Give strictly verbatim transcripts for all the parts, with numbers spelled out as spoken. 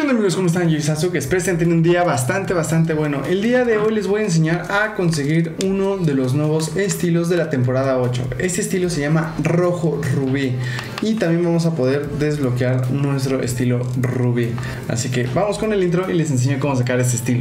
onda amigos? ¿Cómo están? Yo soy Sasuke, espero estén teniendo un día bastante bastante bueno. El día de hoy les voy a enseñar a conseguir uno de los nuevos estilos de la temporada ocho. Este estilo se llama Rojo Rubí y también vamos a poder desbloquear nuestro estilo Rubí. Así que vamos con el intro y les enseño cómo sacar este estilo.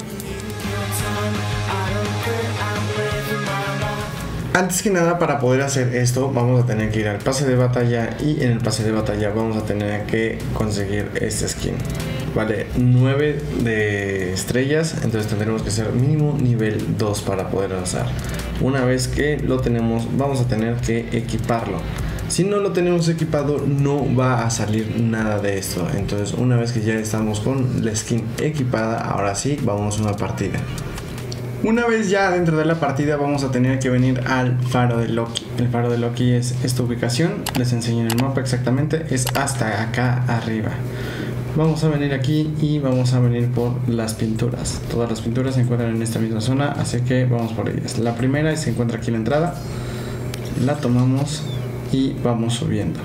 Antes que nada, para poder hacer esto vamos a tener que ir al pase de batalla, y en el pase de batalla vamos a tener que conseguir este skin. Vale nueve de estrellas, entonces tendremos que ser mínimo nivel dos para poder avanzar. Una vez que lo tenemos, vamos a tener que equiparlo. Si no lo tenemos equipado, no va a salir nada de esto. Entonces, una vez que ya estamos con la skin equipada, ahora sí, vamos a una partida. Una vez ya dentro de la partida vamos a tener que venir al faro de Loki. El faro de Loki es esta ubicación, les enseño en el mapa exactamente, es hasta acá arriba. Vamos a venir aquí y vamos a venir por las pinturas. Todas las pinturas se encuentran en esta misma zona, así que vamos por ellas. La primera se encuentra aquí en la entrada, la tomamos y vamos subiendo.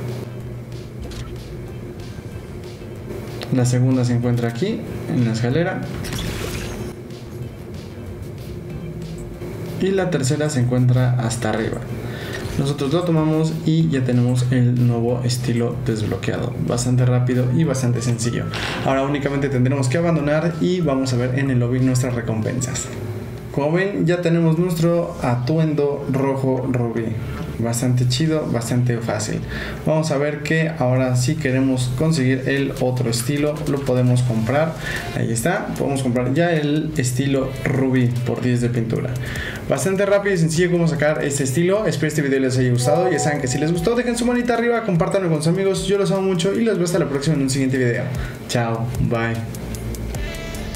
La segunda se encuentra aquí en la escalera. Y la tercera se encuentra hasta arriba. Nosotros lo tomamos y ya tenemos el nuevo estilo desbloqueado. Bastante rápido y bastante sencillo. Ahora únicamente tendremos que abandonar y vamos a ver en el lobby nuestras recompensas. Como ven, ya tenemos nuestro atuendo rojo rubí. Bastante chido, bastante fácil. Vamos a ver que ahora si queremos conseguir el otro estilo, lo podemos comprar. Ahí está, podemos comprar ya el estilo rubí por diez de pintura. Bastante rápido y sencillo cómo sacar este estilo. Espero este video les haya gustado. Ya saben que si les gustó, dejen su manita arriba, compártanlo con sus amigos. Yo los amo mucho y los veo hasta la próxima en un siguiente video. Chao, bye.